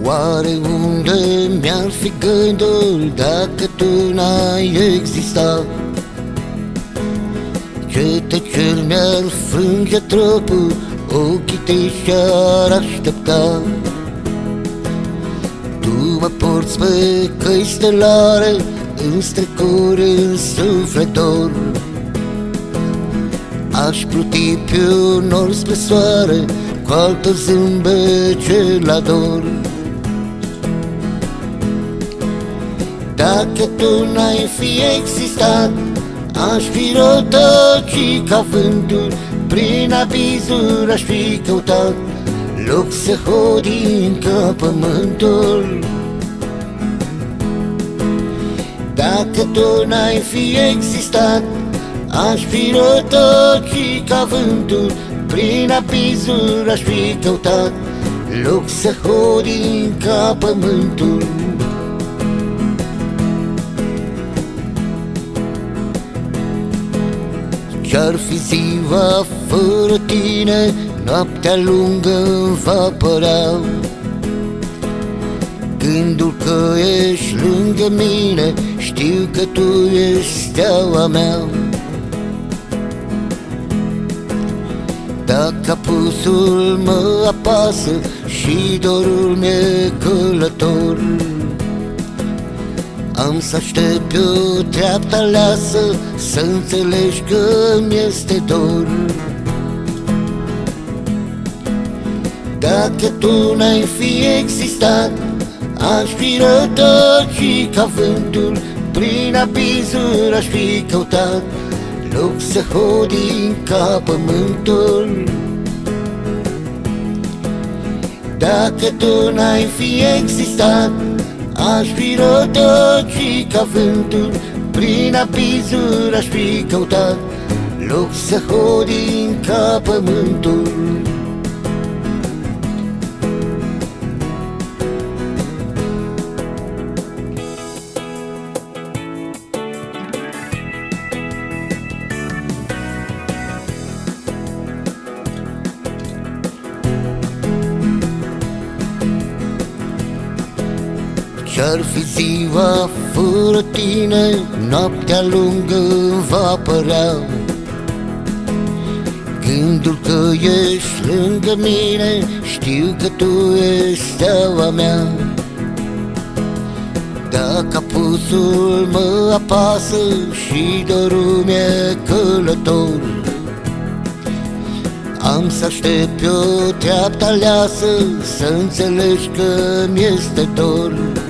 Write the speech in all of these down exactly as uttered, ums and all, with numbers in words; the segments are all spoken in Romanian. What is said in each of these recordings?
Oare unde mi-ar fi gândul dacă tu n-ai existat? Ce tăceri mi-ar frânge trupul, ochii tăi și-ar aștepta. Tu mă porți pe căi stelare, în strecuri, în suflet dor. Aș pluti pe un nor spre soare, cu altă zâmbet ce l-ador. Dacă tu n-ai fi existat, aș fi rătăcit ca vântul, prin abizuri aș fi căutat loc să hodin ca pământul. Dacă tu n-ai fi existat, aș fi rătăcit ca vântul, prin abizuri aș fi căutat loc să hodin ca pământul. Ce-ar fi ziua fără tine, noaptea lungă-mi va părea. Gândul că ești lângă mine, știu că tu ești steaua mea. Dacă apusul mă apasă și dorul mi-e călător, am să aștept pe o treaptă aleasă, să înțelegi că mi-este dor. Dacă tu n-ai fi existat, aș fi rătăcit ca vântul, prin abizuri aș fi căutat loc să hodin ca pământul. Dacă tu n-ai fi existat, aș fi rătăcit ca vântul, prin abizuri aș fi căutat loc să hodin ca pământul. Ce-ar fi ziua fără tine, noaptea lungă-mi va părea. Gândul că ești lângă mine, știu că tu ești steaua mea. Dacă apusul mă apasă și dorul mi-e călător, am să aștept pe o treaptă aleasă, să înțelegi că mi-este dor.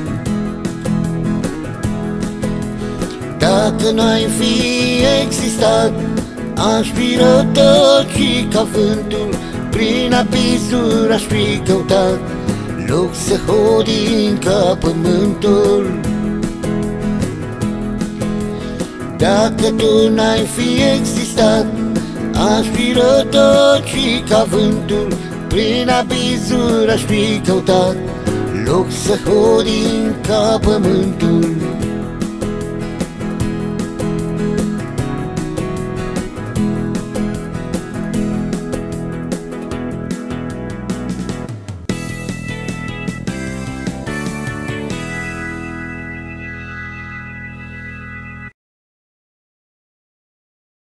Dacă n-ai fi existat, aș fi rătăcit ca vântul, prin abizuri aș fi căutat loc să hodin ca pământul. Dacă tu n-ai fi existat, aș fi rătăcit ca vântul, prin abizuri aș fi căutat loc să hodin ca pământul.